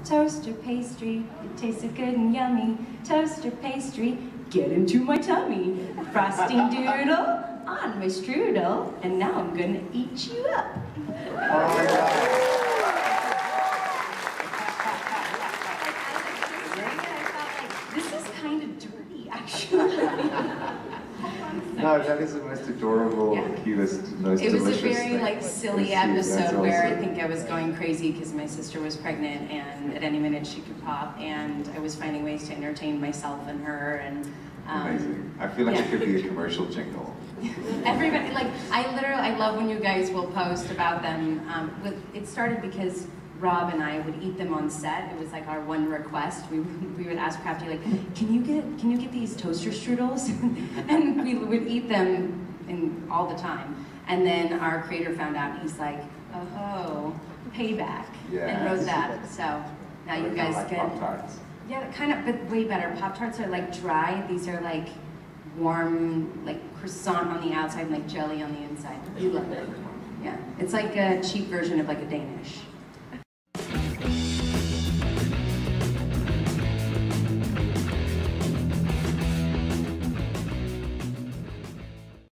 Toaster pastry, it tasted good and yummy. Toaster pastry, get into my tummy. Frosting doodle on my strudel, and now I'm gonna eat you up. Oh my God. This is kind of dirty, actually. No, that is the most adorable, cutest, most delicious It was a very thing. like silly episode where I think I was going crazy because my sister was pregnant and at any minute she could pop, and I was finding ways to entertain myself and her. And amazing. I feel like it could be a commercial jingle. Everybody, like, I love when you guys will post about them. It started because Rob and I would eat them on set. It was like our one request. We would ask Crafty, like, can you get these toaster strudels? And we would eat them all the time. And then our creator found out. He's like, oh, payback, and wrote that. So now you guys like get Pop-Tarts. Yeah, kind of, but way better. Pop-Tarts are like dry. These are like warm, like croissant on the outside and like jelly on the inside. You love it. Yeah, it's like a cheap version of like a Danish.